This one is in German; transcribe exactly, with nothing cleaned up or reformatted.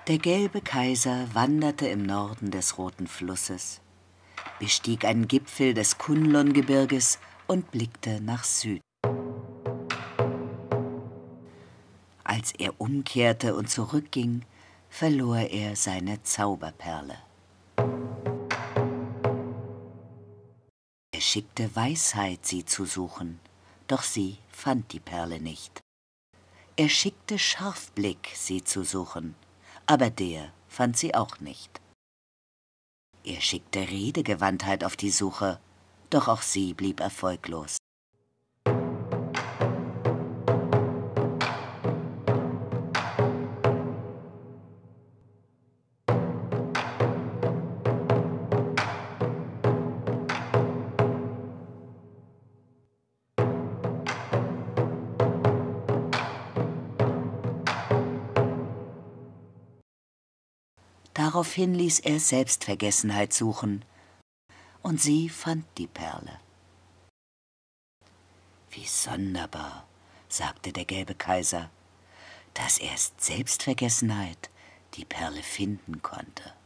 Der gelbe Kaiser wanderte im Norden des Roten Flusses, bestieg einen Gipfel des Kunlun-Gebirges und blickte nach Süden. Als er umkehrte und zurückging, verlor er seine Zauberperle. Er schickte Weisheit, sie zu suchen, doch sie fand die Perle nicht. Er schickte Scharfblick, sie zu suchen, aber der fand sie auch nicht. Er schickte Redegewandtheit auf die Suche, doch auch sie blieb erfolglos. Daraufhin ließ er Selbstvergessenheit suchen, und sie fand die Perle. »Wie sonderbar«, sagte der gelbe Kaiser, »dass erst Selbstvergessenheit die Perle finden konnte.«